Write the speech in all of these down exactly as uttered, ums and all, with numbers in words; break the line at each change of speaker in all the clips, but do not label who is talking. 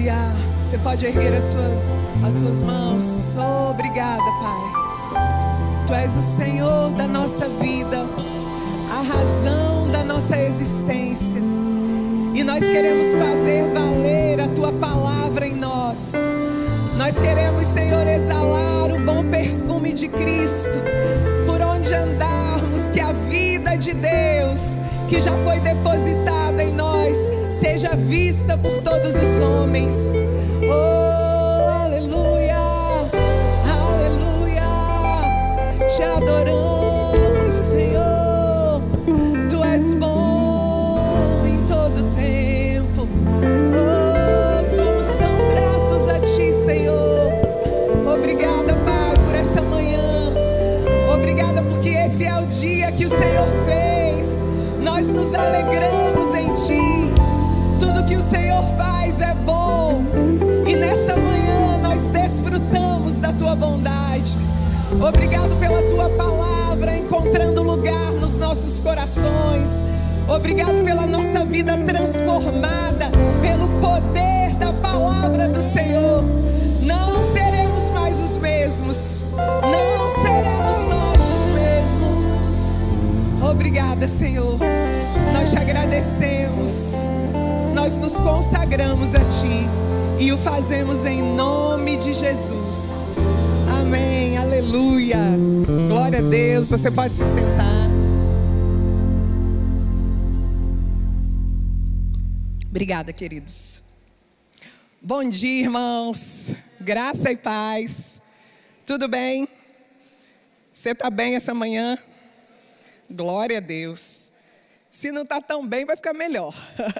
Aleluia. Você pode erguer as suas, as suas mãos. Oh, obrigada, Pai. Tu és o Senhor da nossa vida, a razão da nossa existência. E nós queremos fazer valer a Tua palavra em nós. Nós queremos, Senhor, exalar o bom perfume de Cristo. Por onde andarmos, que a vida de Deus, que já foi depositada em nós, seja vista por todos os homens. Oh, aleluia, aleluia. Te adoramos, Senhor. Tu és bom em todo tempo. Oh, somos tão gratos a Ti, Senhor. Obrigada, Pai, por essa manhã. Obrigada porque esse é o dia que o Senhor fez. Nós nos alegramos em Ti. Tudo que o Senhor faz é bom. E nessa manhã nós desfrutamos da Tua bondade. Obrigado pela Tua palavra encontrando lugar nos nossos corações. Obrigado pela nossa vida transformada pelo poder da palavra do Senhor. Não seremos mais os mesmos. Não seremos mais os mesmos. Obrigada, Senhor. Nós te agradecemos. Nós nos consagramos a Ti e o fazemos em nome de Jesus. Amém, aleluia. Glória a Deus, você pode se sentar. Obrigada, queridos. Bom dia, irmãos. Graça e paz. Tudo bem? Você está bem essa manhã? Glória a Deus. Se não está tão bem, vai ficar melhor.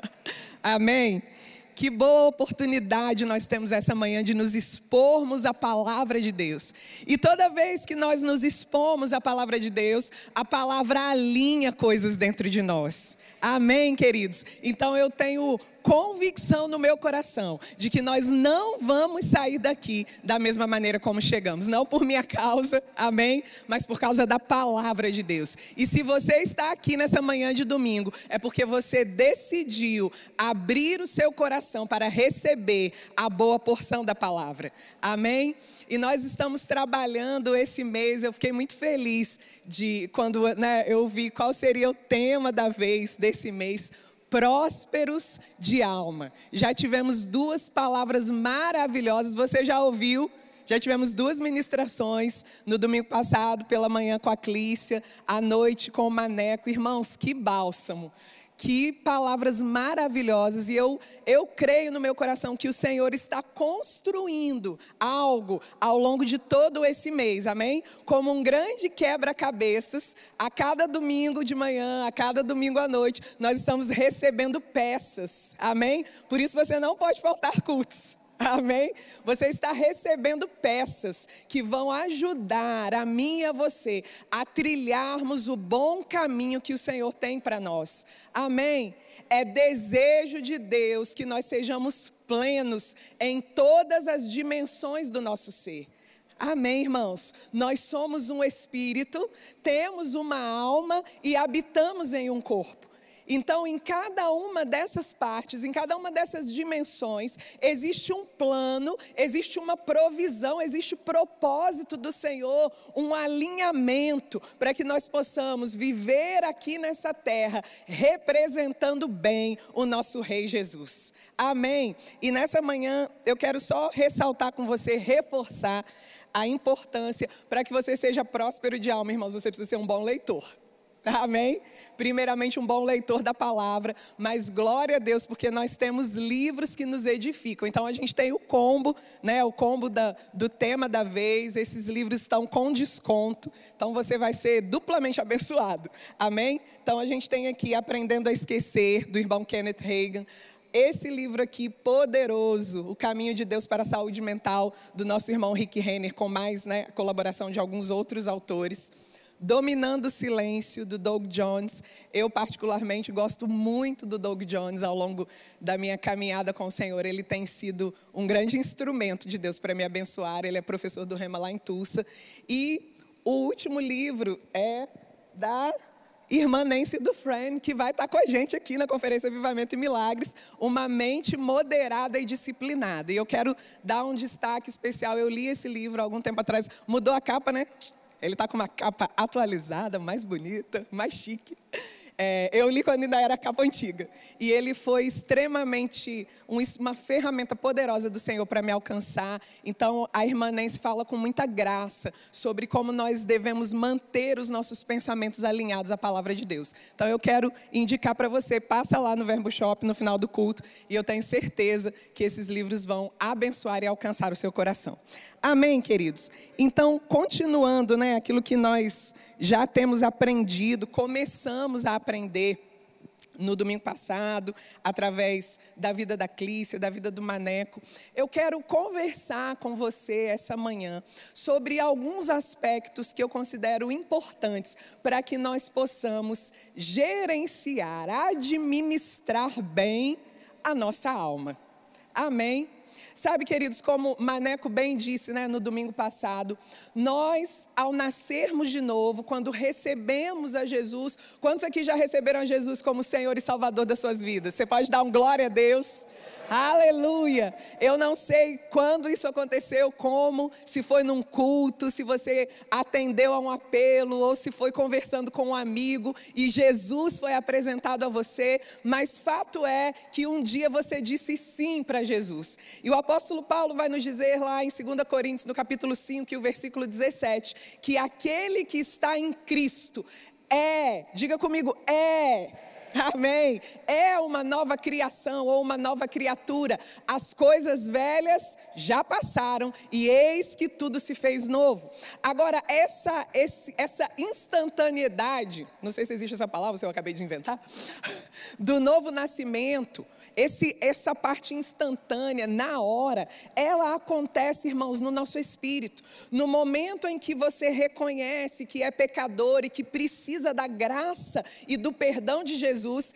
Amém? Que boa oportunidade nós temos essa manhã de nos expormos à palavra de Deus. E toda vez que nós nos expomos à palavra de Deus, a palavra alinha coisas dentro de nós. Amém, queridos? Então eu tenho convicção no meu coração de que nós não vamos sair daqui da mesma maneira como chegamos. Não por minha causa, amém? Mas por causa da palavra de Deus. E se você está aqui nessa manhã de domingo, é porque você decidiu abrir o seu coração para receber a boa porção da palavra. Amém? E nós estamos trabalhando esse mês, eu fiquei muito feliz de quando né, eu vi qual seria o tema da vez desse mês. Prósperos de alma. Já tivemos duas palavras maravilhosas, você já ouviu? Já tivemos duas ministrações no domingo passado pela manhã com a Clícia, à noite com o Maneco. Irmãos, que bálsamo. Que palavras maravilhosas, e eu, eu creio no meu coração que o Senhor está construindo algo ao longo de todo esse mês, amém? Como um grande quebra-cabeças, a cada domingo de manhã, a cada domingo à noite, nós estamos recebendo peças, amém? Por isso você não pode faltar cultos. Amém? Você está recebendo peças que vão ajudar a mim e a você a trilharmos o bom caminho que o Senhor tem para nós. Amém? É desejo de Deus que nós sejamos plenos em todas as dimensões do nosso ser. Amém, irmãos? Nós somos um espírito, temos uma alma e habitamos em um corpo. Então, em cada uma dessas partes, em cada uma dessas dimensões, existe um plano, existe uma provisão, existe propósito do Senhor, um alinhamento para que nós possamos viver aqui nessa terra, representando bem o nosso Rei Jesus. Amém? E nessa manhã, eu quero só ressaltar com você, reforçar a importância para que você seja próspero de alma, irmãos, você precisa ser um bom leitor. Amém? Primeiramente um bom leitor da palavra, mas glória a Deus, porque nós temos livros que nos edificam. Então a gente tem o combo, né? O combo da, do tema da vez, esses livros estão com desconto, então você vai ser duplamente abençoado. Amém? Então a gente tem aqui Aprendendo a Esquecer, do irmão Kenneth Hagin. Esse livro aqui, poderoso, O Caminho de Deus para a Saúde Mental, do nosso irmão Rick Renner, com mais né, colaboração de alguns outros autores. Dominando o Silêncio, do Doug Jones. Eu particularmente gosto muito do Doug Jones ao longo da minha caminhada com o Senhor. Ele tem sido um grande instrumento de Deus para me abençoar. Ele é professor do Rema lá em Tulsa. E o último livro é da irmã Nancy Dufresne, que vai estar com a gente aqui na Conferência Avivamento e Milagres, uma mente moderada e disciplinada. E eu quero dar um destaque especial. Eu li esse livro há algum tempo atrás, mudou a capa, né? Ele está com uma capa atualizada, mais bonita, mais chique. É, eu li quando ainda era a capa antiga. E ele foi extremamente um, uma ferramenta poderosa do Senhor para me alcançar. Então, a irmã Nancy fala com muita graça sobre como nós devemos manter os nossos pensamentos alinhados à palavra de Deus. Então, eu quero indicar para você, passa lá no Verbo Shop no final do culto. E eu tenho certeza que esses livros vão abençoar e alcançar o seu coração. Amém, queridos? Então, continuando, né, aquilo que nós já temos aprendido, começamos a aprender no domingo passado, através da vida da Clícia, da vida do Maneco. Eu quero conversar com você essa manhã sobre alguns aspectos que eu considero importantes para que nós possamos gerenciar, administrar bem a nossa alma. Amém? Sabe, queridos, como Maneco bem disse, né, no domingo passado, nós, ao nascermos de novo, quando recebemos a Jesus, quantos aqui já receberam a Jesus como Senhor e Salvador das suas vidas? Você pode dar um glória a Deus? Aleluia! Eu não sei quando isso aconteceu, como, se foi num culto, se você atendeu a um apelo, ou se foi conversando com um amigo e Jesus foi apresentado a você, mas fato é que um dia você disse sim para Jesus. E o apóstolo Paulo vai nos dizer lá em dois Coríntios, no capítulo cinco, e o versículo dezessete, que aquele que está em Cristo é, diga comigo, é... Amém, é uma nova criação ou uma nova criatura. As coisas velhas já passaram e eis que tudo se fez novo. Agora, essa, esse, essa instantaneidade, não sei se existe essa palavra, se eu acabei de inventar, do novo nascimento, Esse, essa parte instantânea, na hora, ela acontece, irmãos, no nosso espírito. No momento em que você reconhece que é pecador e que precisa da graça e do perdão de Jesus,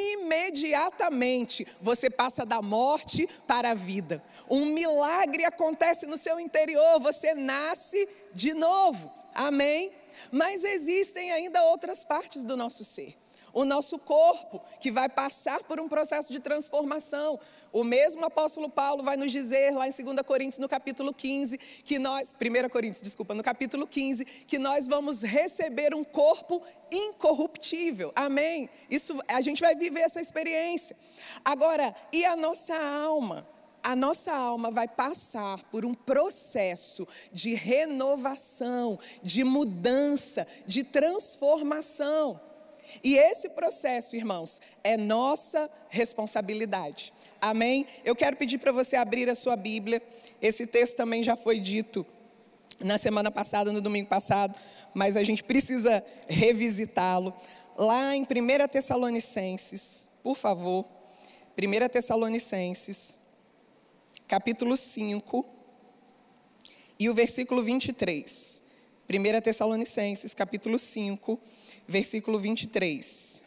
imediatamente você passa da morte para a vida. Um milagre acontece no seu interior, você nasce de novo. Amém? Mas existem ainda outras partes do nosso ser. O nosso corpo, que vai passar por um processo de transformação. O mesmo apóstolo Paulo vai nos dizer lá em dois Coríntios, no capítulo quinze, que nós, primeira Coríntios, desculpa, no capítulo quinze, que nós vamos receber um corpo incorruptível. Amém? Isso, a gente vai viver essa experiência. Agora, e a nossa alma? A nossa alma vai passar por um processo de renovação, de mudança, de transformação. E esse processo, irmãos, é nossa responsabilidade. Amém? Eu quero pedir para você abrir a sua Bíblia. Esse texto também já foi dito na semana passada, no domingo passado, mas a gente precisa revisitá-lo. Lá em primeira Tessalonicenses, por favor, primeira Tessalonicenses, capítulo cinco, e o versículo vinte e três. primeira Tessalonicenses, capítulo cinco, versículo vinte e três.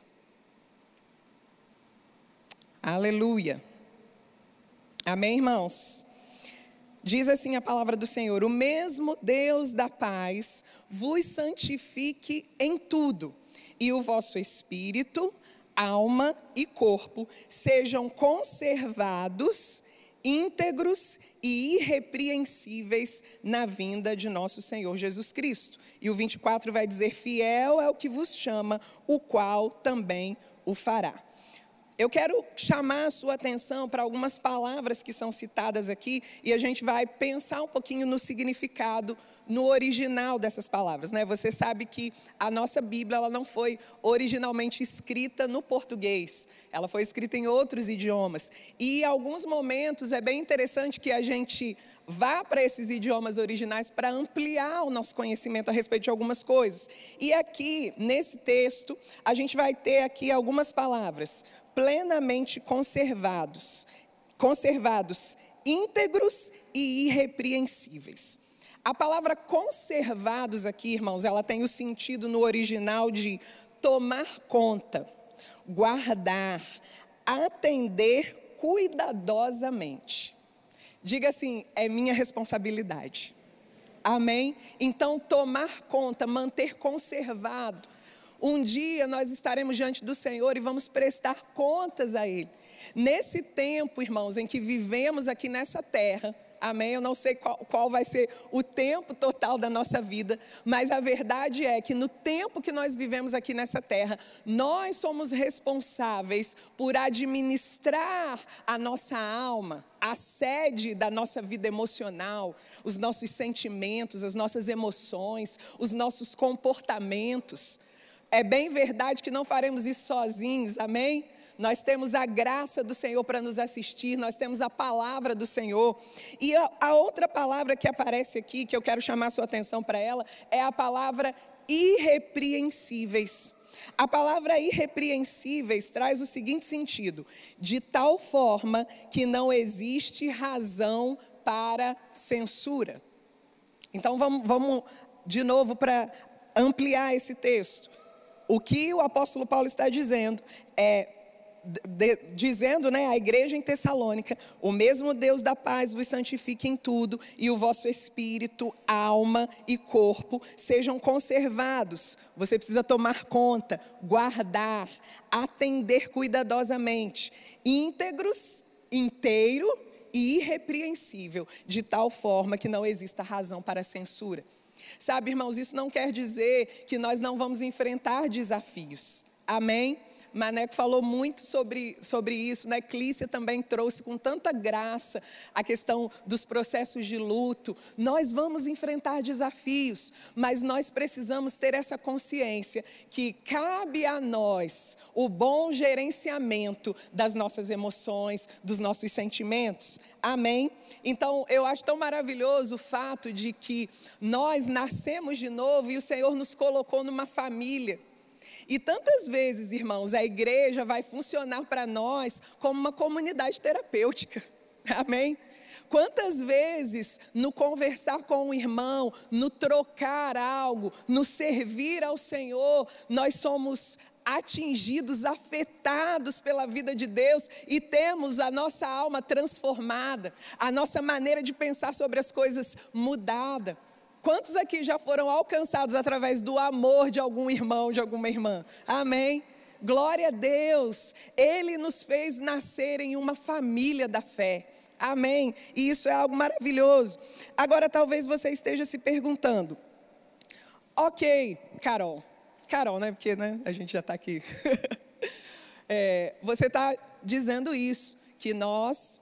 Aleluia. Amém, irmãos? Diz assim a palavra do Senhor: o mesmo Deus da paz vos santifique em tudo, e o vosso espírito, alma e corpo sejam conservados, íntegros e irrepreensíveis na vinda de nosso Senhor Jesus Cristo. E o vinte e quatro vai dizer: fiel é o que vos chama, o qual também o fará. Eu quero chamar a sua atenção para algumas palavras que são citadas aqui, e a gente vai pensar um pouquinho no significado, no original dessas palavras, né? Você sabe que a nossa Bíblia, ela não foi originalmente escrita no português, ela foi escrita em outros idiomas. E em alguns momentos é bem interessante que a gente vá para esses idiomas originais para ampliar o nosso conhecimento a respeito de algumas coisas. E aqui, nesse texto, a gente vai ter aqui algumas palavras: plenamente conservados, conservados, íntegros e irrepreensíveis. A palavra conservados aqui, irmãos, ela tem o sentido no original de tomar conta, guardar, atender cuidadosamente. Diga assim: é minha responsabilidade. Amém? Então, tomar conta, manter conservado. Um dia nós estaremos diante do Senhor e vamos prestar contas a Ele. Nesse tempo, irmãos, em que vivemos aqui nessa terra, amém? Eu não sei qual, qual vai ser o tempo total da nossa vida, mas a verdade é que no tempo que nós vivemos aqui nessa terra, nós somos responsáveis por administrar a nossa alma, a sede da nossa vida emocional, os nossos sentimentos, as nossas emoções, os nossos comportamentos. É bem verdade que não faremos isso sozinhos, amém? Nós temos a graça do Senhor para nos assistir, nós temos a palavra do Senhor. E a, a outra palavra que aparece aqui, que eu quero chamar a sua atenção para ela, é a palavra irrepreensíveis. A palavra irrepreensíveis traz o seguinte sentido: de tal forma que não existe razão para censura. Então vamos, vamos de novo para ampliar esse texto. O que o apóstolo Paulo está dizendo é, De, dizendo, né, à igreja em Tessalônica: o mesmo Deus da paz vos santifique em tudo, e o vosso espírito, alma e corpo sejam conservados. Você precisa tomar conta, guardar, atender cuidadosamente, íntegros, inteiro e irrepreensível, de tal forma que não exista razão para censura. Sabe, irmãos, isso não quer dizer que nós não vamos enfrentar desafios, amém? Maneco falou muito sobre, sobre isso, né? Clícia também trouxe com tanta graça a questão dos processos de luto. Nós vamos enfrentar desafios, mas nós precisamos ter essa consciência que cabe a nós o bom gerenciamento das nossas emoções, dos nossos sentimentos. Amém? Então, eu acho tão maravilhoso o fato de que nós nascemos de novo e o Senhor nos colocou numa família. E tantas vezes, irmãos, a igreja vai funcionar para nós como uma comunidade terapêutica, amém? Quantas vezes no conversar com o irmão, no trocar algo, no servir ao Senhor, nós somos atingidos, afetados pela vida de Deus e temos a nossa alma transformada, a nossa maneira de pensar sobre as coisas mudada. Quantos aqui já foram alcançados através do amor de algum irmão, de alguma irmã? Amém? Glória a Deus. Ele nos fez nascer em uma família da fé. Amém? E isso é algo maravilhoso. Agora talvez você esteja se perguntando: ok, Carol. Carol, né? Porque né, a gente já está aqui. é, você está dizendo isso, que nós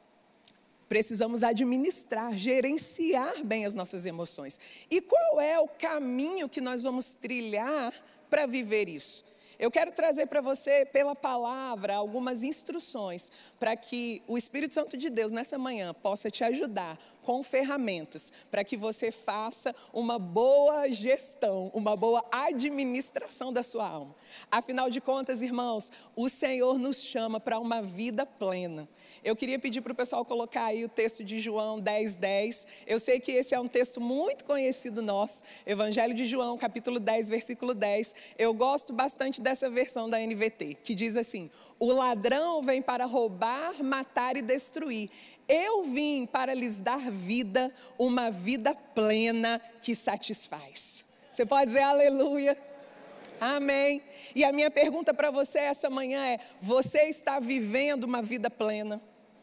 precisamos administrar, gerenciar bem as nossas emoções. E qual é o caminho que nós vamos trilhar para viver isso? Eu quero trazer para você, pela palavra, algumas instruções para que o Espírito Santo de Deus, nessa manhã, possa te ajudar com ferramentas para que você faça uma boa gestão, uma boa administração da sua alma. Afinal de contas, irmãos, o Senhor nos chama para uma vida plena. Eu queria pedir para o pessoal colocar aí o texto de João dez, dez. Eu sei que esse é um texto muito conhecido nosso, Evangelho de João, capítulo dez, versículo dez. Eu gosto bastante dessa versão da N V T, que diz assim: o ladrão vem para roubar, matar e destruir. Eu vim para lhes dar vida, uma vida plena que satisfaz. Você pode dizer aleluia? Amém. E a minha pergunta para você essa manhã é: você está vivendo uma vida plena?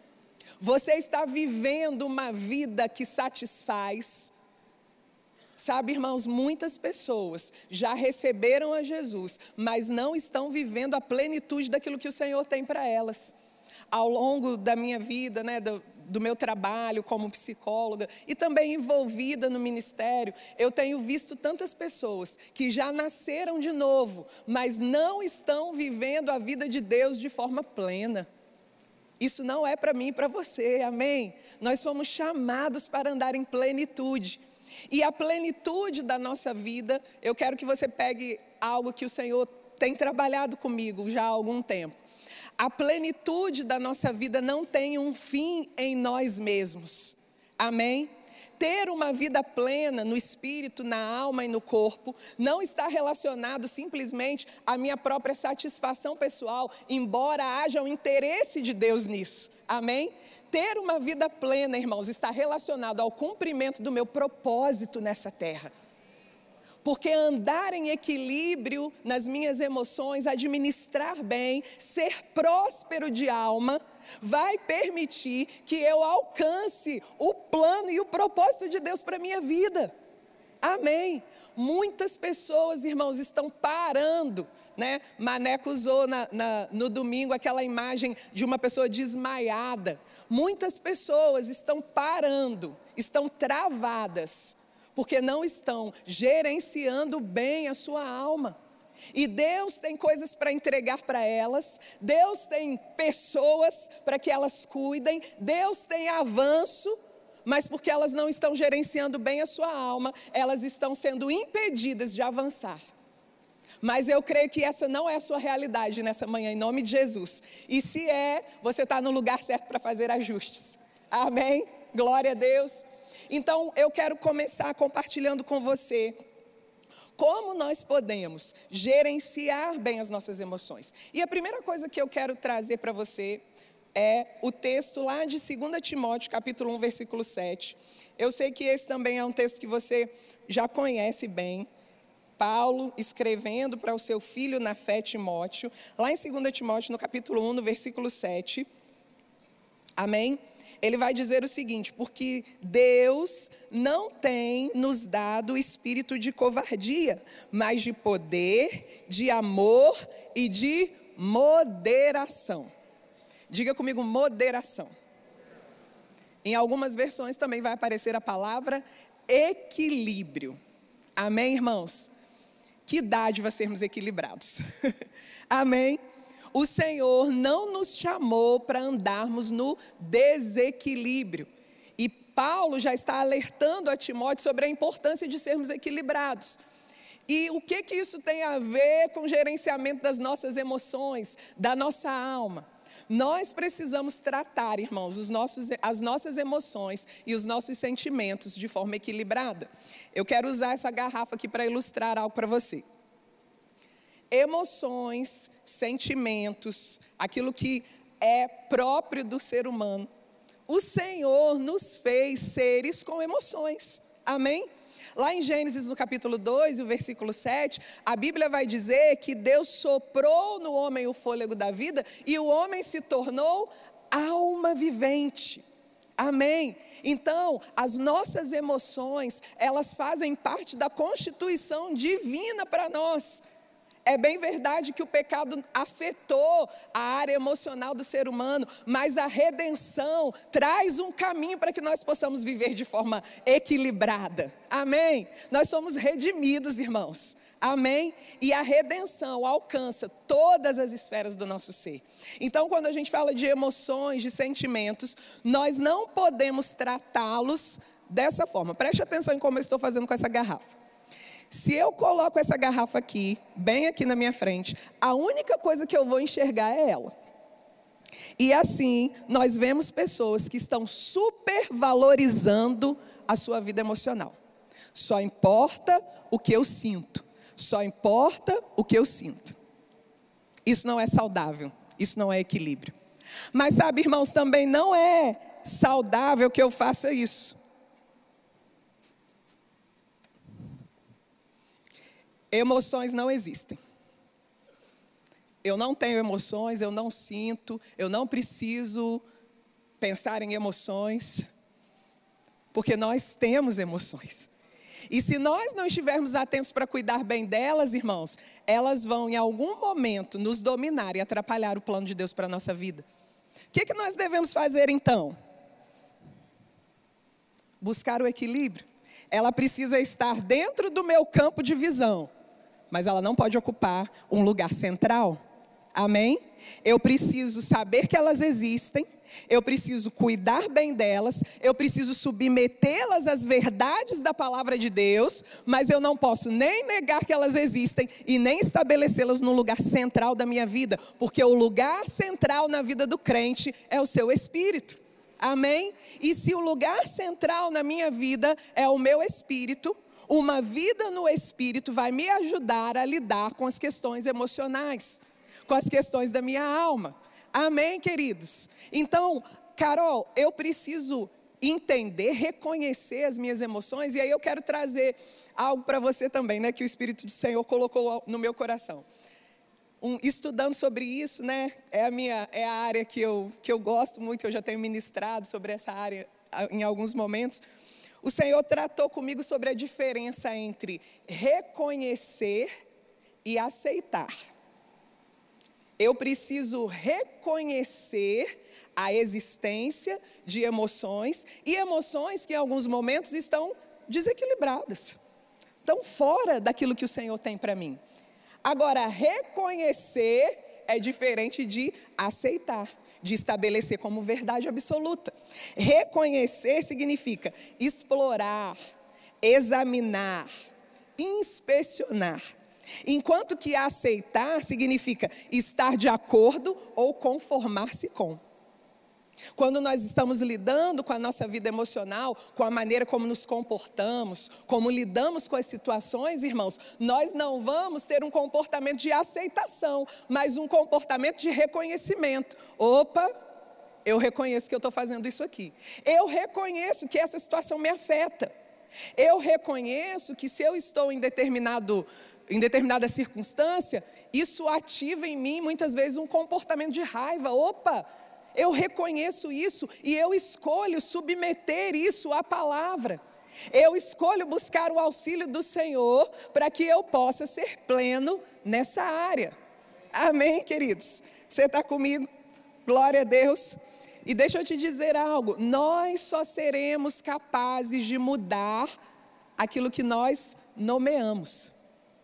Você está vivendo uma vida que satisfaz? Sabe, irmãos, muitas pessoas já receberam a Jesus, mas não estão vivendo a plenitude daquilo que o Senhor tem para elas. Ao longo da minha vida, né, do, do meu trabalho como psicóloga e também envolvida no ministério, eu tenho visto tantas pessoas que já nasceram de novo, mas não estão vivendo a vida de Deus de forma plena. Isso não é para mim e para você, amém? Nós somos chamados para andar em plenitude. E a plenitude da nossa vida, eu quero que você pegue algo que o Senhor tem trabalhado comigo já há algum tempo. A plenitude da nossa vida não tem um fim em nós mesmos, amém? Ter uma vida plena no espírito, na alma e no corpo não está relacionado simplesmente à minha própria satisfação pessoal, embora haja um interesse de Deus nisso, amém? Ter uma vida plena, irmãos, está relacionado ao cumprimento do meu propósito nessa terra. Porque andar em equilíbrio nas minhas emoções, administrar bem, ser próspero de alma, vai permitir que eu alcance o plano e o propósito de Deus para a minha vida. Amém. Muitas pessoas, irmãos, estão parando, né? Maneco usou na, na, no domingo aquela imagem de uma pessoa desmaiada. Muitas pessoas estão parando, estão travadas, porque não estão gerenciando bem a sua alma. E Deus tem coisas para entregar para elas, Deus tem pessoas para que elas cuidem, Deus tem avanço, mas porque elas não estão gerenciando bem a sua alma, elas estão sendo impedidas de avançar. Mas eu creio que essa não é a sua realidade nessa manhã, em nome de Jesus. E se é, você está no lugar certo para fazer ajustes. Amém? Glória a Deus. Então, eu quero começar compartilhando com você como nós podemos gerenciar bem as nossas emoções. E a primeira coisa que eu quero trazer para você é o texto lá de dois Timóteo, capítulo um, versículo sete. Eu sei que esse também é um texto que você já conhece bem. Paulo escrevendo para o seu filho na fé, Timóteo, lá em dois Timóteo, no capítulo um, no versículo sete. Amém? Ele vai dizer o seguinte: porque Deus não tem nos dado espírito de covardia, mas de poder, de amor e de moderação. Diga comigo, moderação. Em algumas versões também vai aparecer a palavra equilíbrio. Amém, irmãos? Que dádiva sermos equilibrados. Amém? O Senhor não nos chamou para andarmos no desequilíbrio. E Paulo já está alertando a Timóteo sobre a importância de sermos equilibrados. E o que que isso tem a ver com o gerenciamento das nossas emoções, da nossa alma? Nós precisamos tratar, irmãos, os nossos, as nossas emoções e os nossos sentimentos de forma equilibrada. Eu quero usar essa garrafa aqui para ilustrar algo para você. Emoções, sentimentos, aquilo que é próprio do ser humano. O Senhor nos fez seres com emoções. Amém? Lá em Gênesis, no capítulo dois, o versículo sete, a Bíblia vai dizer que Deus soprou no homem o fôlego da vida e o homem se tornou alma vivente. Amém? Então, as nossas emoções, elas fazem parte da constituição divina para nós. É bem verdade que o pecado afetou a área emocional do ser humano, mas a redenção traz um caminho para que nós possamos viver de forma equilibrada. Amém? Nós somos redimidos, irmãos. Amém? E a redenção alcança todas as esferas do nosso ser. Então, quando a gente fala de emoções, de sentimentos, nós não podemos tratá-los dessa forma. Preste atenção em como eu estou fazendo com essa garrafa. Se eu coloco essa garrafa aqui, bem aqui na minha frente, a única coisa que eu vou enxergar é ela. E assim, nós vemos pessoas que estão supervalorizando a sua vida emocional. Só importa o que eu sinto. Só importa o que eu sinto. Isso não é saudável. Isso não é equilíbrio. Mas sabe, irmãos, também não é saudável que eu faça isso. Emoções não existem. Eu não tenho emoções, eu não sinto, eu não preciso pensar em emoções, porque nós temos emoções. E se nós não estivermos atentos para cuidar bem delas, irmãos, elas vão em algum momento nos dominar e atrapalhar o plano de Deus para a nossa vida. O que que nós devemos fazer então? Buscar o equilíbrio. Ela precisa estar dentro do meu campo de visão, mas ela não pode ocupar um lugar central. Amém? Eu preciso saber que elas existem, eu preciso cuidar bem delas, eu preciso submetê-las às verdades da palavra de Deus, mas eu não posso nem negar que elas existem e nem estabelecê-las no lugar central da minha vida, porque o lugar central na vida do crente é o seu espírito. Amém? E se o lugar central na minha vida é o meu espírito, uma vida no espírito vai me ajudar a lidar com as questões emocionais, com as questões da minha alma. Amém, queridos? Então, Carol, eu preciso entender, reconhecer as minhas emoções. E aí eu quero trazer algo para você também, né, que o Espírito do Senhor colocou no meu coração. Um, estudando sobre isso, né, é a minha, é a área que eu, que eu gosto muito, eu já tenho ministrado sobre essa área em alguns momentos. O Senhor tratou comigo sobre a diferença entre reconhecer e aceitar. Eu preciso reconhecer a existência de emoções, e emoções que em alguns momentos estão desequilibradas, estão fora daquilo que o Senhor tem para mim. Agora, reconhecer é diferente de aceitar, de estabelecer como verdade absoluta. Reconhecer significa explorar, examinar, inspecionar. Enquanto que aceitar significa estar de acordo ou conformar-se com. Quando nós estamos lidando com a nossa vida emocional, com a maneira como nos comportamos, como lidamos com as situações, irmãos, nós não vamos ter um comportamento de aceitação, mas um comportamento de reconhecimento. Opa, eu reconheço que eu estou fazendo isso aqui. Eu reconheço que essa situação me afeta. Eu reconheço que se eu estou em determinado, em determinada circunstância, isso ativa em mim muitas vezes um comportamento de raiva. Opa! Eu reconheço isso e eu escolho submeter isso à palavra. Eu escolho buscar o auxílio do Senhor para que eu possa ser pleno nessa área. Amém, queridos? Você está comigo? Glória a Deus. E deixa eu te dizer algo. Nós só seremos capazes de mudar aquilo que nós nomeamos.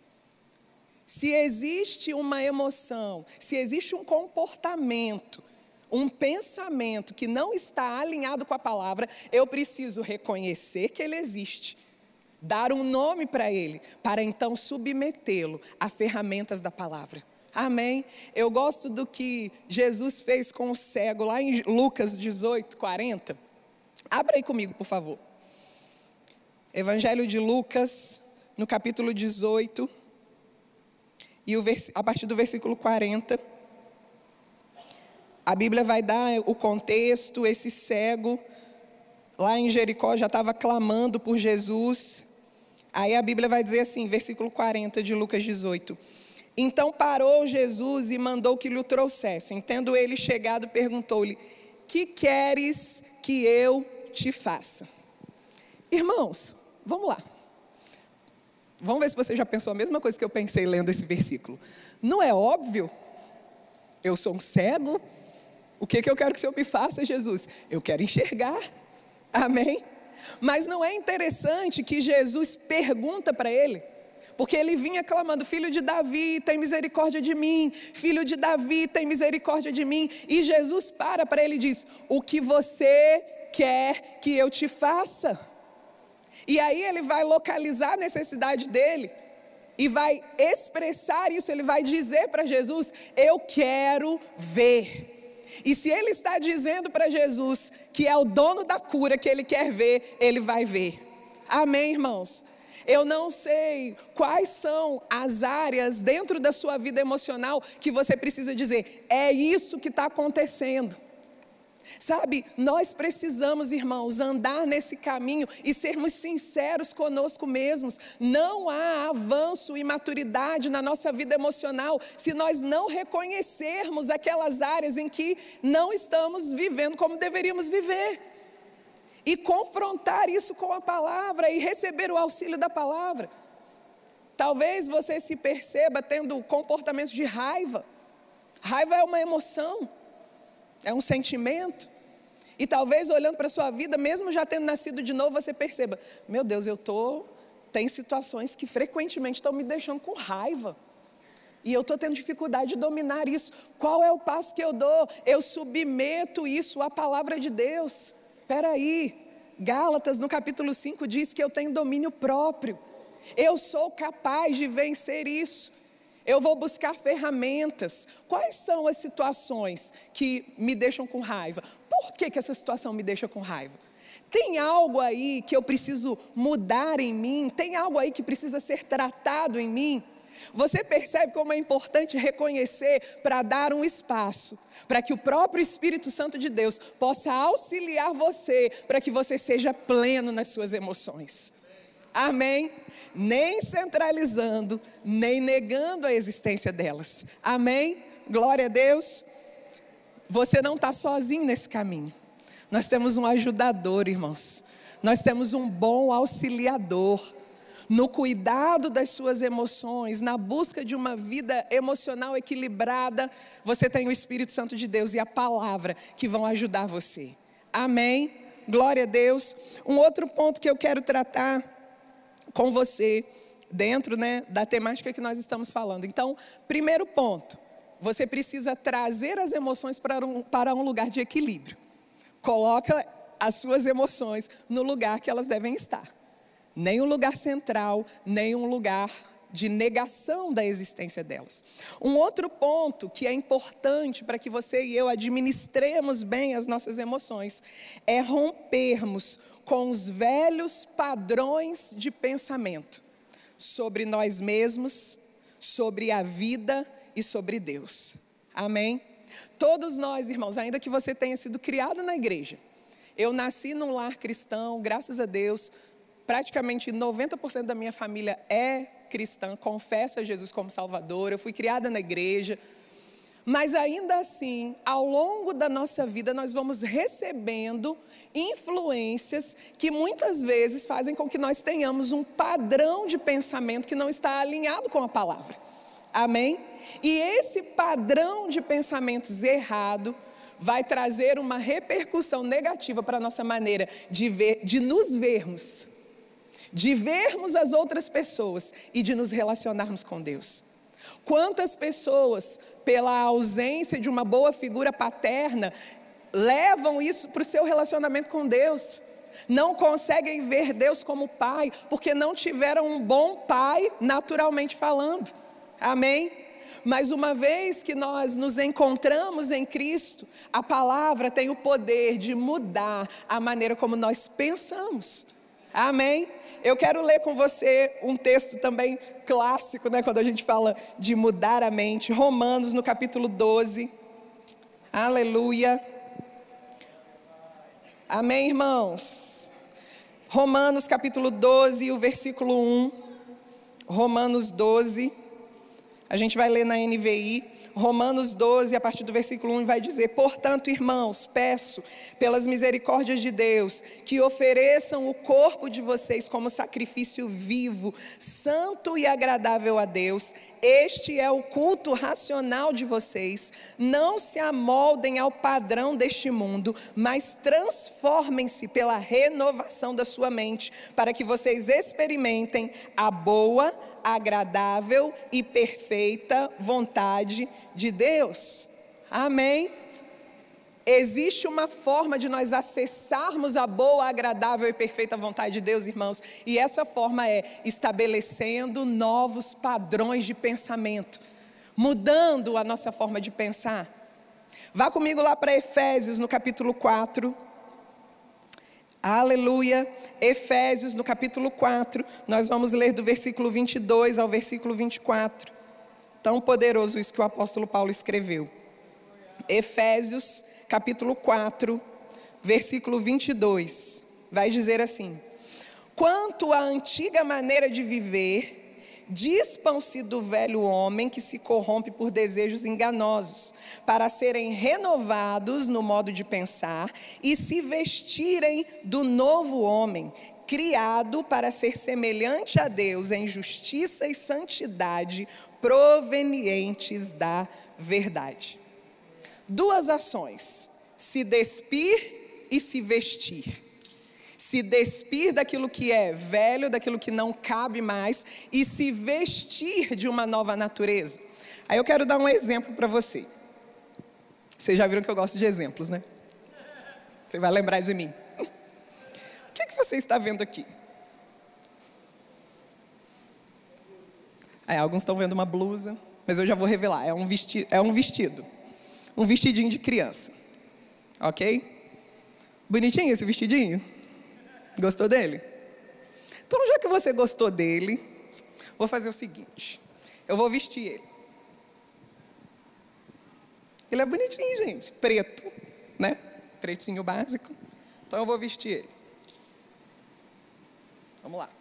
Se existe uma emoção, se existe um comportamento, um pensamento que não está alinhado com a palavra, eu preciso reconhecer que ele existe, dar um nome para ele, para então submetê-lo a ferramentas da palavra. Amém? Eu gosto do que Jesus fez com o cego, lá em Lucas dezoito, quarenta. Abra aí comigo, por favor. Evangelho de Lucas, no capítulo dezoito, e o vers... a partir do versículo quarenta. A Bíblia vai dar o contexto. Esse cego, lá em Jericó, já estava clamando por Jesus. Aí a Bíblia vai dizer assim, versículo quarenta de Lucas dezoito. Então parou Jesus e mandou que lhe o trouxessem. Tendo ele chegado, perguntou-lhe: que queres que eu te faça? Irmãos, vamos lá. Vamos ver se você já pensou a mesma coisa que eu pensei lendo esse versículo. Não é óbvio? Eu sou um cego. O que, que eu quero que o Senhor me faça, Jesus? Eu quero enxergar. Amém? Mas não é interessante que Jesus pergunta para ele? Porque ele vinha clamando: filho de Davi, tem misericórdia de mim. Filho de Davi, tem misericórdia de mim. E Jesus para para ele e diz: o que você quer que eu te faça? E aí ele vai localizar a necessidade dele e vai expressar isso. Ele vai dizer para Jesus: eu quero ver. E se ele está dizendo para Jesus que é o dono da cura que ele quer ver, ele vai ver. Amém, irmãos? Eu não sei quais são as áreas dentro da sua vida emocional que você precisa dizer: é isso que está acontecendo. Sabe, nós precisamos, irmãos, andar nesse caminho e sermos sinceros conosco mesmos. Não há avanço e maturidade na nossa vida emocional se nós não reconhecermos aquelas áreas em que não estamos vivendo como deveríamos viver. E confrontar isso com a palavra e receber o auxílio da palavra. Talvez você se perceba tendo comportamentos de raiva. Raiva é uma emoção. É um sentimento. E talvez olhando para a sua vida, mesmo já tendo nascido de novo, você perceba: meu Deus, eu tô, tem situações que frequentemente estão me deixando com raiva. E eu estou tendo dificuldade de dominar isso. Qual é o passo que eu dou? Eu submeto isso à palavra de Deus. Espera aí, Gálatas no capítulo cinco diz que eu tenho domínio próprio. Eu sou capaz de vencer isso. Eu vou buscar ferramentas. Quais são as situações que me deixam com raiva? Por que que essa situação me deixa com raiva? Tem algo aí que eu preciso mudar em mim? Tem algo aí que precisa ser tratado em mim? Você percebe como é importante reconhecer para dar um espaço, para que o próprio Espírito Santo de Deus possa auxiliar você, para que você seja pleno nas suas emoções. Amém? Nem centralizando, nem negando a existência delas. Amém? Glória a Deus. Você não está sozinho nesse caminho. Nós temos um ajudador, irmãos. Nós temos um bom auxiliador no cuidado das suas emoções, na busca de uma vida emocional equilibrada. Você tem o Espírito Santo de Deus e a palavra que vão ajudar você. Amém? Glória a Deus. Um outro ponto que eu quero tratar com você, dentro, né, da temática que nós estamos falando. Então, primeiro ponto, você precisa trazer as emoções para um, para um lugar de equilíbrio. Coloca as suas emoções no lugar que elas devem estar. Nem um lugar central, nem um lugar de negação da existência delas. Um outro ponto que é importante para que você e eu administremos bem as nossas emoções é rompermos com os velhos padrões de pensamento sobre nós mesmos, sobre a vida e sobre Deus. Amém? Todos nós, irmãos, ainda que você tenha sido criado na igreja, eu nasci num lar cristão, graças a Deus, praticamente noventa por cento da minha família é cristã, confessa Jesus como Salvador, eu fui criada na igreja, mas ainda assim, ao longo da nossa vida, nós vamos recebendo influências que muitas vezes fazem com que nós tenhamos um padrão de pensamento que não está alinhado com a palavra. Amém? E esse padrão de pensamentos errado vai trazer uma repercussão negativa para a nossa maneira de ver, de nos vermos, de vermos as outras pessoas e de nos relacionarmos com Deus. Quantas pessoas, pela ausência de uma boa figura paterna, levam isso para o seu relacionamento com Deus? Não conseguem ver Deus como pai, porque não tiveram um bom pai, naturalmente falando. Amém? Mas uma vez que nós nos encontramos em Cristo, a palavra tem o poder de mudar a maneira como nós pensamos. Amém? Eu quero ler com você um texto também clássico, né, quando a gente fala de mudar a mente. Romanos, no capítulo doze. Aleluia. Amém, irmãos? Romanos, capítulo doze, o versículo um. Romanos doze. A gente vai ler na N V I. Romanos doze, a partir do versículo um, vai dizer: portanto, irmãos, peço, pelas misericórdias de Deus, que ofereçam o corpo de vocês como sacrifício vivo, santo e agradável a Deus. Este é o culto racional de vocês. Não se amoldem ao padrão deste mundo, mas transformem-se pela renovação da sua mente, para que vocês experimentem a boa, agradável e perfeita vontade de Deus. Amém? Existe uma forma de nós acessarmos a boa, agradável e perfeita vontade de Deus, irmãos, e essa forma é estabelecendo novos padrões de pensamento, mudando a nossa forma de pensar. Vá comigo lá para Efésios, no capítulo quatro. Aleluia. Efésios, no capítulo quatro, nós vamos ler do versículo vinte e dois ao versículo vinte e quatro. Tão poderoso isso que o apóstolo Paulo escreveu. Efésios, capítulo quatro, versículo vinte e dois, vai dizer assim: quanto à antiga maneira de viver, dispam-se do velho homem que se corrompe por desejos enganosos, para serem renovados no modo de pensar e se vestirem do novo homem, criado para ser semelhante a Deus em justiça e santidade provenientes da verdade. Duas ações: se despir e se vestir. Se despir daquilo que é velho, daquilo que não cabe mais, e se vestir de uma nova natureza. Aí eu quero dar um exemplo para você. Vocês já viram que eu gosto de exemplos, né? Você vai lembrar de mim. O que é que você está vendo aqui? Aí, alguns estão vendo uma blusa, mas eu já vou revelar, é um vestido, é um vestido. Um vestidinho de criança. Ok? Bonitinho esse vestidinho? Gostou dele? Então, já que você gostou dele, vou fazer o seguinte: Eu vou vestir ele. Ele é bonitinho, gente. Preto, né? Pretinho básico. Então eu vou vestir ele. Vamos lá.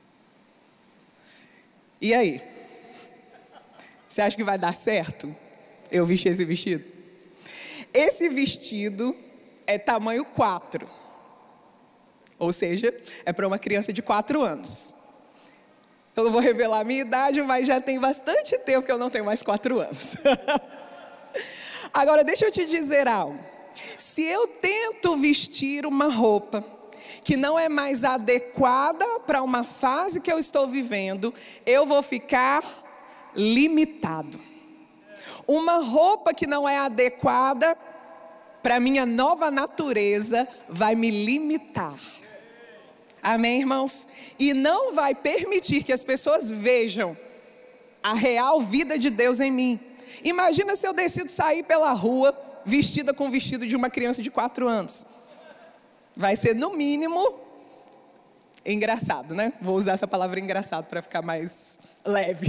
E aí? Você acha que vai dar certo eu vestir esse vestido? Esse vestido é tamanho quatro. Ou seja, é para uma criança de quatro anos. Eu não vou revelar a minha idade, mas já tem bastante tempo que eu não tenho mais quatro anos. Agora, deixa eu te dizer algo. Se eu tento vestir uma roupa que não é mais adequada para uma fase que eu estou vivendo, eu vou ficar limitado. Uma roupa que não é adequada para a minha nova natureza vai me limitar. Amém, irmãos? E não vai permitir que as pessoas vejam a real vida de Deus em mim. Imagina se eu decido sair pela rua vestida com o vestido de uma criança de quatro anos. Vai ser, no mínimo, engraçado, né? Vou usar essa palavra engraçado para ficar mais leve.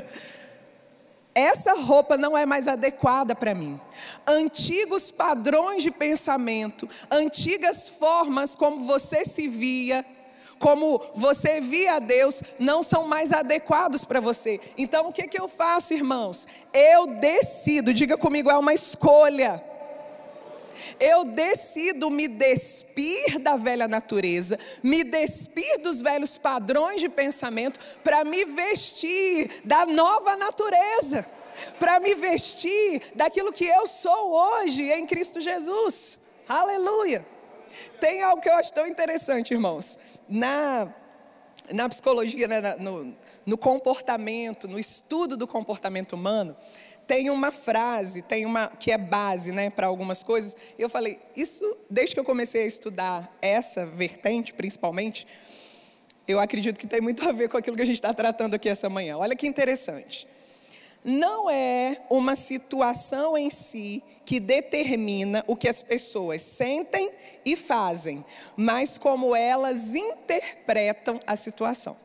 Essa roupa não é mais adequada para mim. Antigos padrões de pensamento, antigas formas como você se via, como você via a Deus, não são mais adequados para você. Então o que que eu faço, irmãos? Eu decido, diga comigo, é uma escolha. Eu decido me despir da velha natureza, me despir dos velhos padrões de pensamento para me vestir da nova natureza, para me vestir daquilo que eu sou hoje em Cristo Jesus. Aleluia! Tem algo que eu acho tão interessante, irmãos. Na, na psicologia, né, no, no comportamento, no estudo do comportamento humano, tem uma frase, tem uma que é base, né, para algumas coisas. E eu falei, isso, desde que eu comecei a estudar essa vertente, principalmente, eu acredito que tem muito a ver com aquilo que a gente está tratando aqui essa manhã. Olha que interessante. Não é uma situação em si que determina o que as pessoas sentem e fazem, mas como elas interpretam a situação.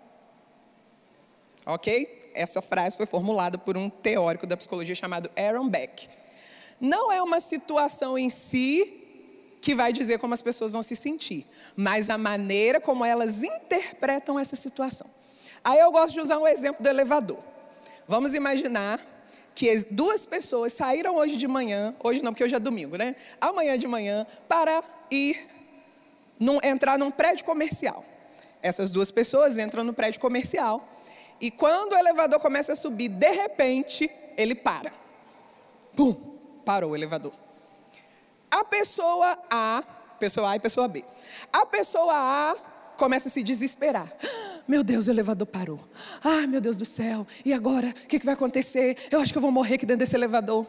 Ok? Essa frase foi formulada por um teórico da psicologia chamado Aaron Beck. Não é uma situação em si que vai dizer como as pessoas vão se sentir, mas a maneira como elas interpretam essa situação. Aí eu gosto de usar um exemplo do elevador. Vamos imaginar que as duas pessoas saíram hoje de manhã, hoje não, porque hoje é domingo, né? Amanhã de manhã, para ir num, entrar num prédio comercial. Essas duas pessoas entram no prédio comercial. E quando o elevador começa a subir, de repente, ele para. Pum, parou o elevador. A pessoa A, pessoa A e pessoa B. A pessoa A começa a se desesperar. Meu Deus, o elevador parou. Ai, meu Deus do céu. E agora? O que, que vai acontecer? Eu acho que eu vou morrer aqui dentro desse elevador.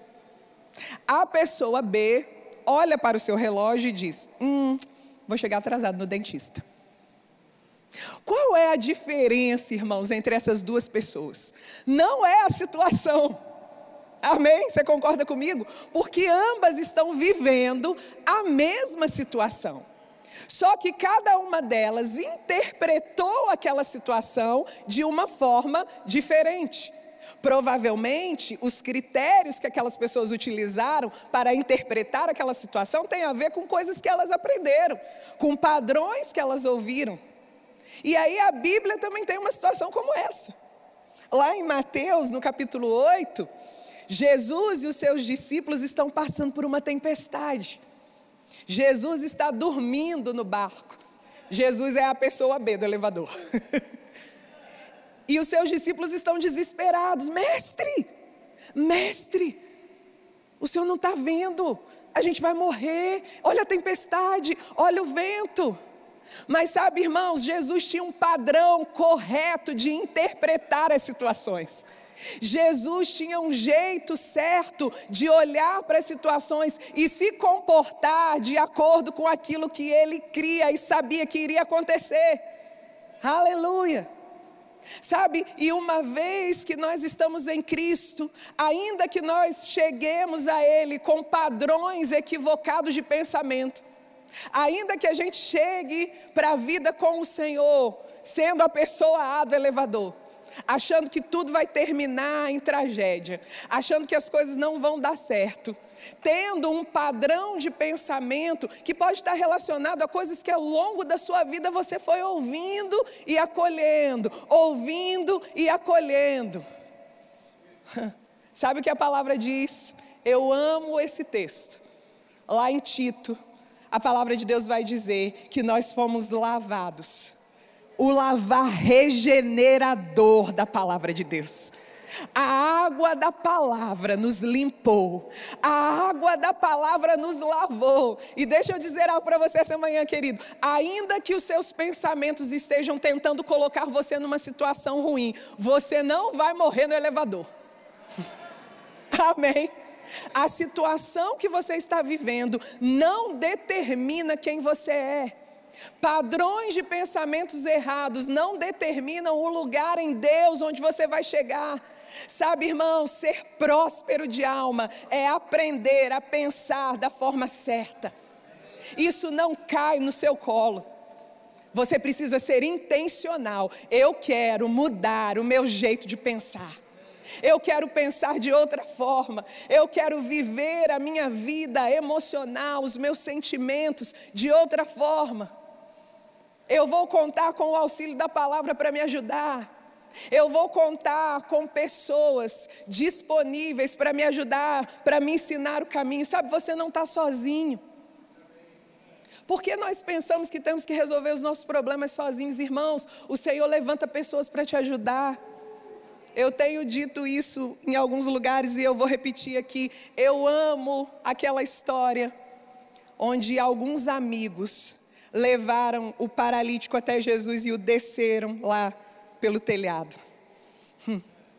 A pessoa B olha para o seu relógio e diz, hum, vou chegar atrasado no dentista. Qual é a diferença, irmãos, entre essas duas pessoas? Não é a situação. Amém? Você concorda comigo? Porque ambas estão vivendo a mesma situação. Só que cada uma delas interpretou aquela situação de uma forma diferente. Provavelmente, os critérios que aquelas pessoas utilizaram para interpretar aquela situação têm a ver com coisas que elas aprenderam, com padrões que elas ouviram. E aí a Bíblia também tem uma situação como essa. Lá em Mateus, no capítulo oito, Jesus e os seus discípulos estão passando por uma tempestade. Jesus está dormindo no barco. Jesus é a pessoa B do elevador. E os seus discípulos estão desesperados. Mestre, mestre, o senhor não está vendo? A gente vai morrer. Olha a tempestade, olha o vento. Mas sabe, irmãos, Jesus tinha um padrão correto de interpretar as situações. Jesus tinha um jeito certo de olhar para as situações e se comportar de acordo com aquilo que ele cria e sabia que iria acontecer. Aleluia! Sabe, e uma vez que nós estamos em Cristo, ainda que nós cheguemos a Ele com padrões equivocados de pensamento, ainda que a gente chegue para a vida com o Senhor, sendo a pessoa A do elevador, achando que tudo vai terminar em tragédia, achando que as coisas não vão dar certo, tendo um padrão de pensamento que pode estar relacionado a coisas que ao longo da sua vida você foi ouvindo e acolhendo, ouvindo e acolhendo. Sabe o que a palavra diz? Eu amo esse texto. Lá em Tito, a palavra de Deus vai dizer que nós fomos lavados. O lavar regenerador da palavra de Deus. A água da palavra nos limpou. A água da palavra nos lavou. E deixa eu dizer algo para você essa manhã, querido. Ainda que os seus pensamentos estejam tentando colocar você numa situação ruim, você não vai morrer no elevador. Amém? A situação que você está vivendo não determina quem você é. Padrões de pensamentos errados não determinam o lugar em Deus onde você vai chegar. Sabe, irmão, ser próspero de alma é aprender a pensar da forma certa. Isso não cai no seu colo. Você precisa ser intencional. Eu quero mudar o meu jeito de pensar. Eu quero pensar de outra forma. Eu quero viver a minha vida emocional, os meus sentimentos de outra forma. Eu vou contar com o auxílio da palavra para me ajudar. Eu vou contar com pessoas disponíveis para me ajudar, para me ensinar o caminho. Sabe, você não está sozinho. Porque nós pensamos que temos que resolver os nossos problemas sozinhos, irmãos? O Senhor levanta pessoas para te ajudar. Eu tenho dito isso em alguns lugares e eu vou repetir aqui. Eu amo aquela história onde alguns amigos levaram o paralítico até Jesus e o desceram lá pelo telhado. Hum.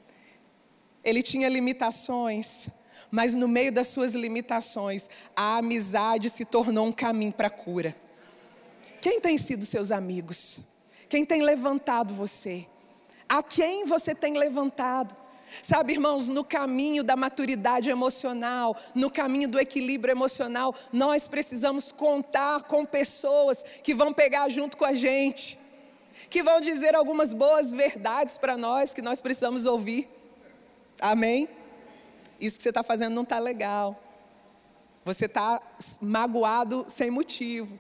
Ele tinha limitações, mas no meio das suas limitações, a amizade se tornou um caminho para a cura. Quem tem sido seus amigos? Quem tem levantado você? A quem você tem levantado? Sabe, irmãos, no caminho da maturidade emocional, no caminho do equilíbrio emocional, nós precisamos contar com pessoas que vão pegar junto com a gente, que vão dizer algumas boas verdades para nós, que nós precisamos ouvir. Amém? Isso que você está fazendo não está legal. Você está magoado sem motivo.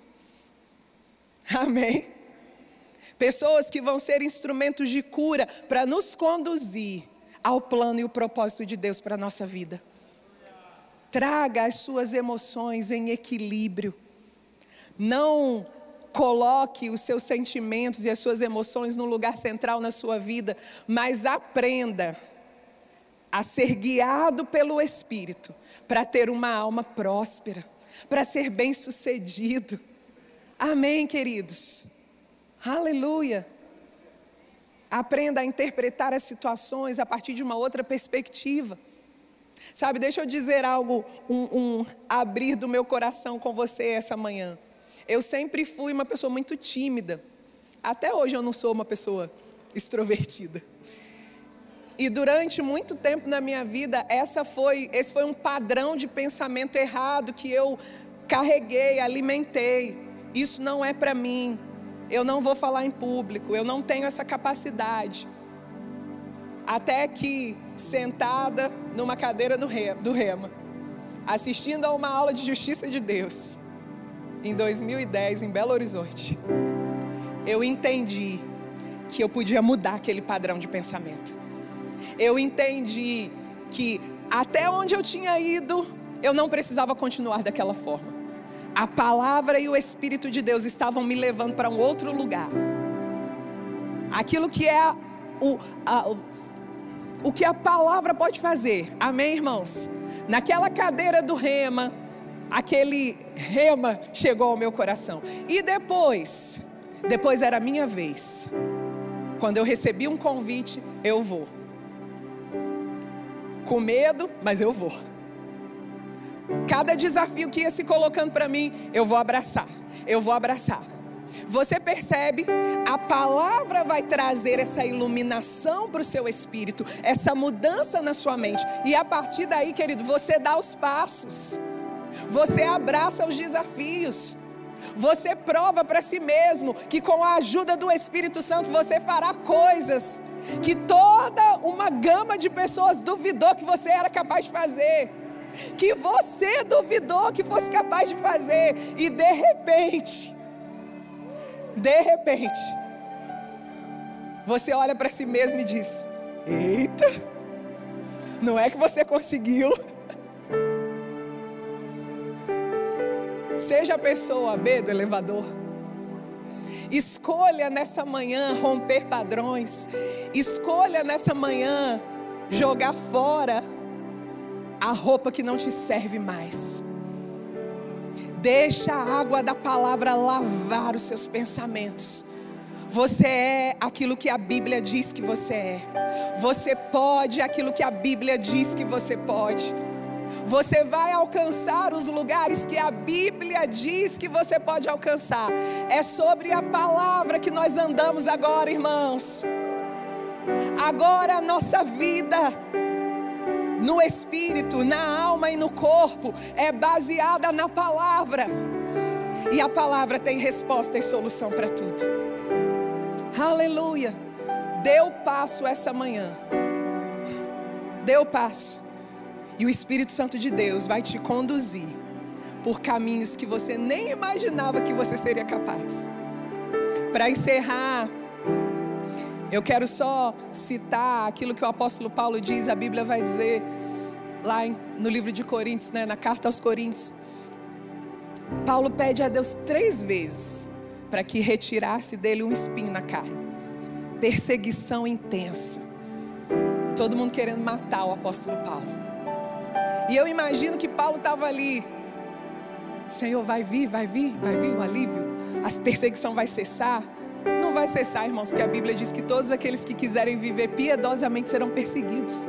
Amém? Pessoas que vão ser instrumentos de cura para nos conduzir ao plano e o propósito de Deus para a nossa vida. Traga as suas emoções em equilíbrio. Não coloque os seus sentimentos e as suas emoções no lugar central na sua vida, mas aprenda a ser guiado pelo Espírito para ter uma alma próspera, para ser bem-sucedido. Amém, queridos? Aleluia! Aprenda a interpretar as situações a partir de uma outra perspectiva. Sabe, deixa eu dizer algo, um, um abrir do meu coração com você essa manhã. Eu sempre fui uma pessoa muito tímida. Até hoje eu não sou uma pessoa extrovertida. E durante muito tempo na minha vida, essa foi, esse foi um padrão de pensamento errado que eu carreguei, alimentei. Isso não é para mim. Eu não vou falar em público, eu não tenho essa capacidade. Até que, sentada numa cadeira do Rema, assistindo a uma aula de justiça de Deus, em dois mil e dez, em Belo Horizonte, eu entendi que eu podia mudar aquele padrão de pensamento. Eu entendi que até onde eu tinha ido, eu não precisava continuar daquela forma. A palavra e o Espírito de Deus estavam me levando para um outro lugar. Aquilo que é o, a, o, o que a palavra pode fazer. Amém, irmãos? Naquela cadeira do Rema, aquele Rema chegou ao meu coração. E depois, depois era a minha vez. Quando eu recebi um convite, eu vou. Com medo, mas eu vou. Cada desafio que ia se colocando para mim, eu vou abraçar, eu vou abraçar. Você percebe? A palavra vai trazer essa iluminação para o seu espírito, essa mudança na sua mente. E a partir daí, querido, você dá os passos. Você abraça os desafios. Você prova para si mesmo que com a ajuda do Espírito Santo você fará coisas que toda uma gama de pessoas duvidou que você era capaz de fazer, que você duvidou que fosse capaz de fazer, e de repente, de repente, você olha para si mesmo e diz: eita, não é que você conseguiu. Seja a pessoa B do elevador. Escolha nessa manhã romper padrões. Escolha nessa manhã jogar fora a roupa que não te serve mais. Deixa a água da palavra lavar os seus pensamentos. Você é aquilo que a Bíblia diz que você é. Você pode aquilo que a Bíblia diz que você pode. Você vai alcançar os lugares que a Bíblia diz que você pode alcançar. É sobre a palavra que nós andamos agora, irmãos. Agora a nossa vida no espírito, na alma e no corpo é baseada na palavra. E a palavra tem resposta e solução para tudo. Aleluia. Dê o passo essa manhã. Dê o passo. E o Espírito Santo de Deus vai te conduzir por caminhos que você nem imaginava que você seria capaz. Para encerrar, eu quero só citar aquilo que o apóstolo Paulo diz. A Bíblia vai dizer lá no livro de Coríntios, né, na carta aos Coríntios. Paulo pede a Deus três vezes para que retirasse dele um espinho na carne. Perseguição intensa. Todo mundo querendo matar o apóstolo Paulo. E eu imagino que Paulo estava ali: Senhor, vai vir, vai vir, vai vir o alívio? A perseguição vai cessar? Não vai cessar, irmãos, porque a Bíblia diz que todos aqueles que quiserem viver piedosamente serão perseguidos.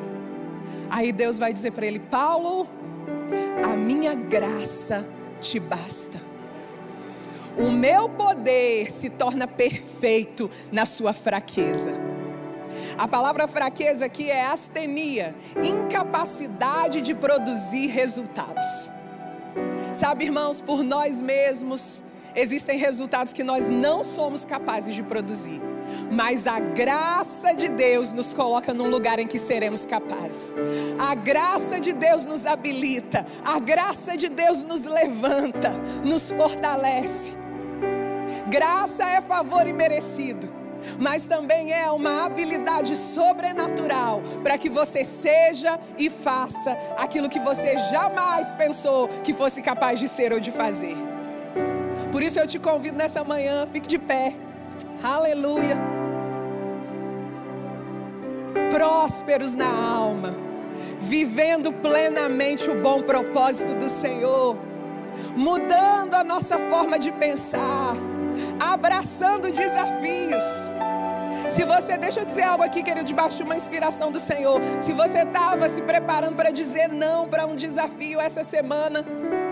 Aí Deus vai dizer para ele: Paulo, a minha graça te basta. O meu poder se torna perfeito na sua fraqueza. A palavra fraqueza aqui é astenia, incapacidade de produzir resultados. Sabe, irmãos, por nós mesmos existem resultados que nós não somos capazes de produzir, mas a graça de Deus nos coloca num lugar em que seremos capazes. A graça de Deus nos habilita, a graça de Deus nos levanta, nos fortalece. Graça é favor imerecido, mas também é uma habilidade sobrenatural para que você seja e faça aquilo que você jamais pensou que fosse capaz de ser ou de fazer. Por isso eu te convido nessa manhã, fique de pé. Aleluia. Prósperos na alma, vivendo plenamente o bom propósito do Senhor, mudando a nossa forma de pensar, abraçando desafios. Se você, deixa eu dizer algo aqui, querido, debaixo de uma inspiração do Senhor. Se você estava se preparando para dizer não para um desafio essa semana,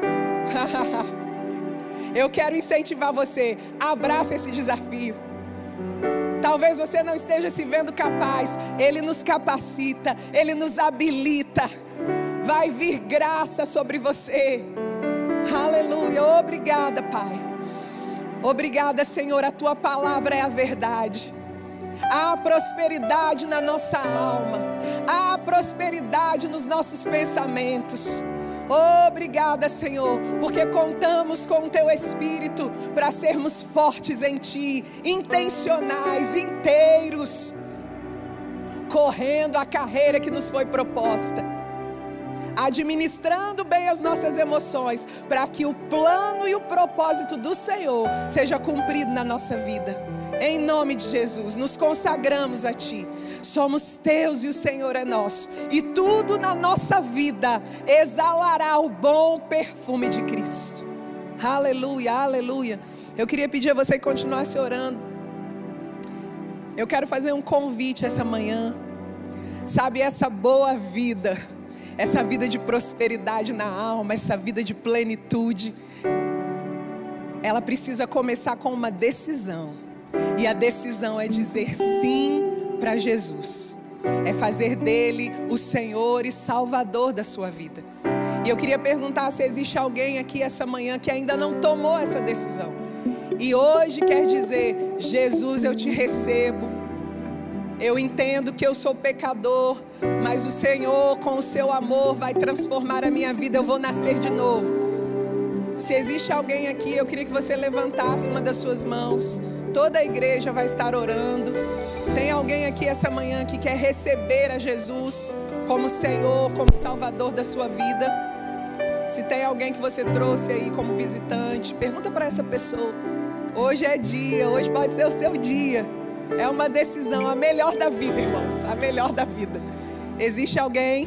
eu quero incentivar você, abraça esse desafio. Talvez você não esteja se vendo capaz, Ele nos capacita, Ele nos habilita. Vai vir graça sobre você. Aleluia, obrigada, Pai. Obrigada, Senhor, a Tua palavra é a verdade. Há prosperidade na nossa alma, há prosperidade nos nossos pensamentos. Obrigada, Senhor, porque contamos com o Teu Espírito para sermos fortes em Ti, intencionais, inteiros, correndo a carreira que nos foi proposta, administrando bem as nossas emoções, para que o plano e o propósito do Senhor seja cumprido na nossa vida. Em nome de Jesus, nos consagramos a Ti. Somos Teus e o Senhor é nosso. E tudo na nossa vida exalará o bom perfume de Cristo. Aleluia, aleluia. Eu queria pedir a você que continuasse orando. Eu quero fazer um convite essa manhã. Sabe, essa boa vida, essa vida de prosperidade na alma, essa vida de plenitude, ela precisa começar com uma decisão. E a decisão é dizer sim para Jesus. É fazer dele o Senhor e Salvador da sua vida. E eu queria perguntar se existe alguém aqui essa manhã que ainda não tomou essa decisão. E hoje quer dizer: Jesus, eu te recebo. Eu entendo que eu sou pecador, mas o Senhor, com o seu amor, vai transformar a minha vida. Eu vou nascer de novo. Se existe alguém aqui, eu queria que você levantasse uma das suas mãos. Toda a igreja vai estar orando. Tem alguém aqui essa manhã que quer receber a Jesus como Senhor, como Salvador da sua vida? Se tem alguém que você trouxe aí como visitante, pergunta para essa pessoa. Hoje é dia, hoje pode ser o seu dia. É uma decisão, a melhor da vida, irmãos, a melhor da vida. Existe alguém?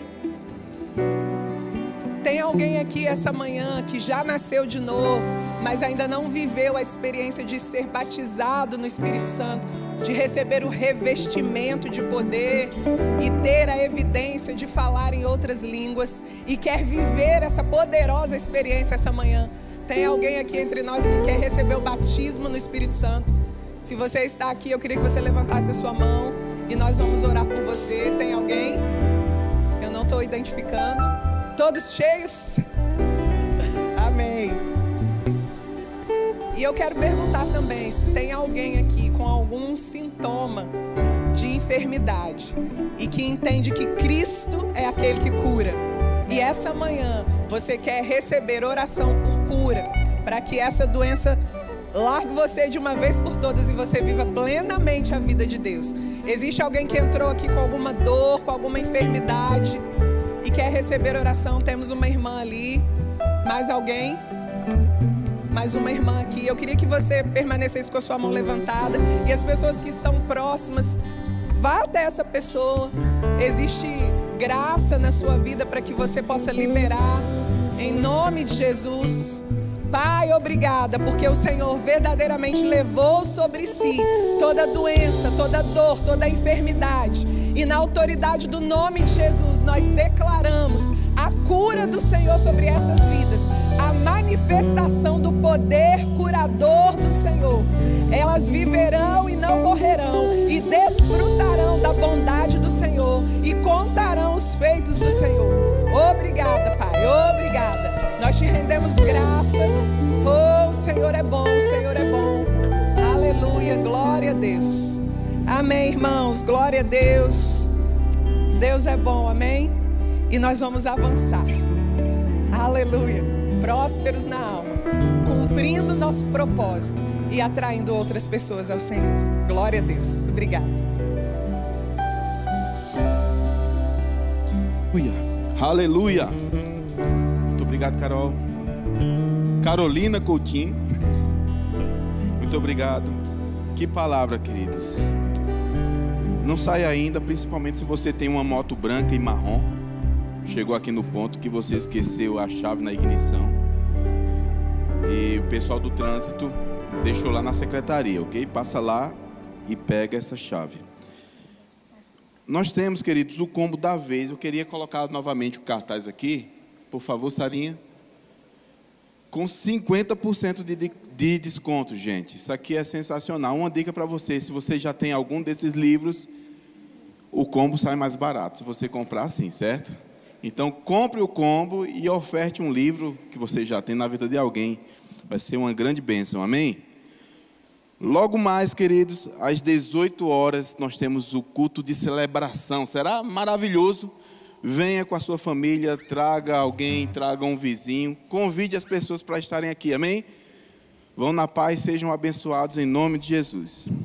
Tem alguém aqui essa manhã que já nasceu de novo, mas ainda não viveu a experiência de ser batizado no Espírito Santo, de receber o revestimento de poder e ter a evidência de falar em outras línguas e quer viver essa poderosa experiência essa manhã? Tem alguém aqui entre nós que quer receber o batismo no Espírito Santo? Se você está aqui, eu queria que você levantasse a sua mão e nós vamos orar por você. Tem alguém? Eu não estou identificando. Todos cheios? Amém. E eu quero perguntar também se tem alguém aqui com algum sintoma de enfermidade e que entende que Cristo é aquele que cura. E essa manhã você quer receber oração por cura, para que essa doença largue você de uma vez por todas e você viva plenamente a vida de Deus. Existe alguém que entrou aqui com alguma dor, com alguma enfermidade e quer receber oração? Temos uma irmã ali. Mais alguém? Mais uma irmã aqui. Eu queria que você permanecesse com a sua mão levantada. E as pessoas que estão próximas, vá até essa pessoa. Existe graça na sua vida para que você possa liberar. Em nome de Jesus. Pai, obrigada, porque o Senhor verdadeiramente levou sobre si toda doença, toda dor, toda enfermidade. E na autoridade do nome de Jesus, nós declaramos a cura do Senhor sobre essas vidas, a manifestação do poder curador do Senhor. Elas viverão e não morrerão, e desfrutarão da bondade do Senhor, e contarão os feitos do Senhor. Obrigada, Pai, obrigada. Nós te rendemos graças. Oh, o Senhor é bom, o Senhor é bom. Aleluia, glória a Deus. Amém, irmãos, glória a Deus. Deus é bom, amém? E nós vamos avançar. Aleluia. Prósperos na alma, cumprindo nosso propósito e atraindo outras pessoas ao Senhor. Glória a Deus. Obrigada.
Aleluia. Muito obrigado, Carol. Carolina Coutinho. Muito obrigado. Que palavra, queridos. Não sai ainda, principalmente se você tem uma moto branca e marrom. Chegou aqui no ponto que você esqueceu a chave na ignição. E o pessoal do trânsito deixou lá na secretaria, ok? Passa lá e pega essa chave. Nós temos, queridos, o combo da vez. Eu queria colocar novamente o cartaz aqui. Por favor, Sarinha. Com cinquenta por cento de, de, de desconto, gente. Isso aqui é sensacional. Uma dica para você: se você já tem algum desses livros, o combo sai mais barato se você comprar assim, certo? Então, compre o combo e oferte um livro que você já tem na vida de alguém. Vai ser uma grande bênção, amém? Logo mais, queridos, às dezoito horas, nós temos o culto de celebração. Será maravilhoso. Venha com a sua família, traga alguém, traga um vizinho. Convide as pessoas para estarem aqui, amém? Vão na paz, sejam abençoados em nome de Jesus.